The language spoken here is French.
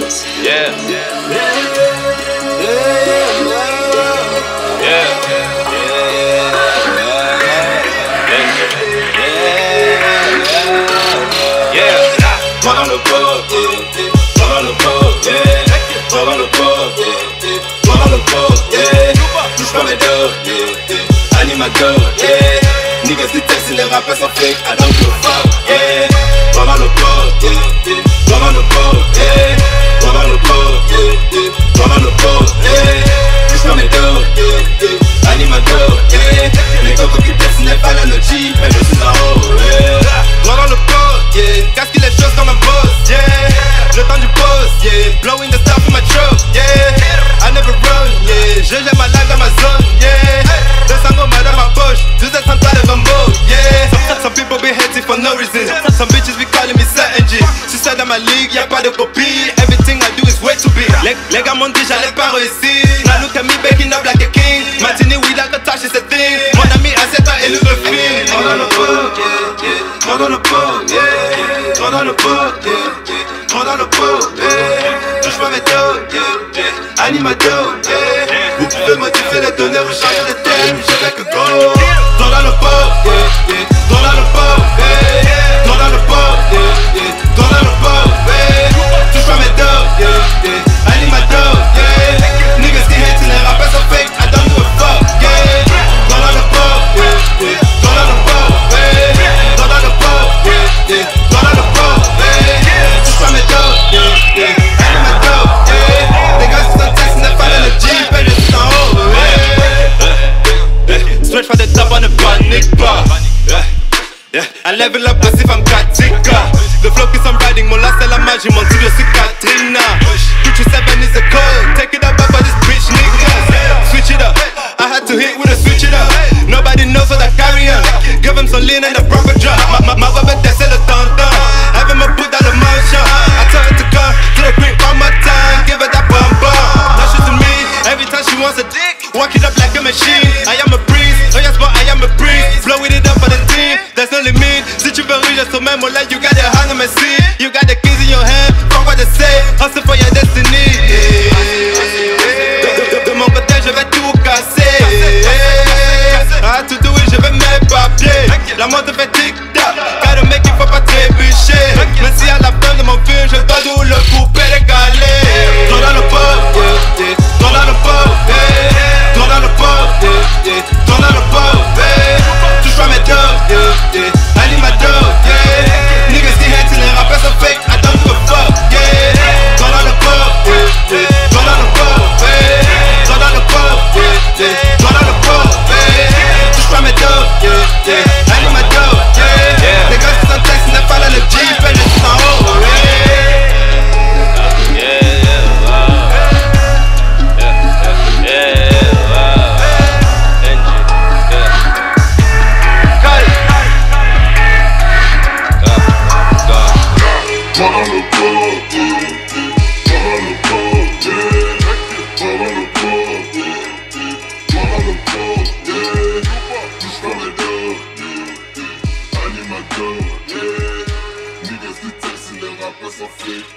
Beats. Yeah. Toi dans le pot, toi dans le pot, toi dans le pot, toi dans le pot, touche pas mes dos, animateur, niggas détestent les rappeurs sans fake, I don't give a fuck, toi dans le pot, toi dans le pot, toi dans le pot, toi dans le pot, touche pas mes dos, animateur, les cocos qui testent n'est pas l'analogie, mais je suis en haut, toi dans le pot, casque les choses comme un boss, le temps du boss, blowing the stuff in my truck, I never run, je gère ma life dans ma zone, le sango mal dans ma poche, 12 cents de bambo, some people be hating for no reason, some bitches be calling me certain G, si c'est dans ma ligue, y'a pas de copie, everything I do is way too big, les gars m'ont dit j'allais pas réussir, now look at me baking up like a king, Martini without a touch is a thing, mon ami a 7 ans et lui me filme, toi dans le pot, toi dans le pot, toi dans le pot, toi dans le pot, touche pas mes dos, animateur, vous pouvez modifier les données ou changer les thèmes, je fais que go, toi dans le pot, toi dans le pot, toi dans le pot, toi dans le pot, touche pas mes dos, animateur, niggas qui hate les rappeurs sont fake, I don't give a fuck, toi dans le pot, toi dans le pot, toi dans le pot, toi dans le pot, touche pas mes dos, animateur, les gars qui sont textes n'est pas le Jeep et je suis en haut, stretch for the top on ne panique pas, I level up as if I'm Katika. The flow keeps on riding, mon last c'est la magie, mon studio c'est Katrina. Gucci 7 is a code, take it up for this bitch niggas. Switch it up, I had to hit with a switch it up. Nobody knows what I carry on. Give him some lean and a proper drop. Ma web c'est le tonton. Have him put out the motion. I tell her to come to the creek one more time. Give her that bum bum. Now she's to me, every time she wants a dick. Walk it up like a machine. I am a breeze, oh yes but I am a breeze. Flow with it up for the team, there's no limit. Si tu veux riche sur même là, you got your hand on my seat. You got the keys in your hand, fuck what they say. Hustle for your destiny. De mon côté je vais tout casser. I had to do it, je vais mes papiers. La mode fait tic-tac, gotta make it, faut pas trébucher. Mais si à la fin de mon film, je dois tout le couper décalé. Toi dans le pot, toi dans le pot, toi dans le pot, toi dans le pot, touche pas mes dos, animateur, niggas qui hate les rappeurs sont fake, I don't give a fuck, toi dans le pot, toi dans le pot, toi dans le pot, toi dans le pot, touche pas mes dos, animateur, les gars qui sont textes n'est pas là le Jeep et je suis en haut, Niggas détestent les rappeurs sans fake.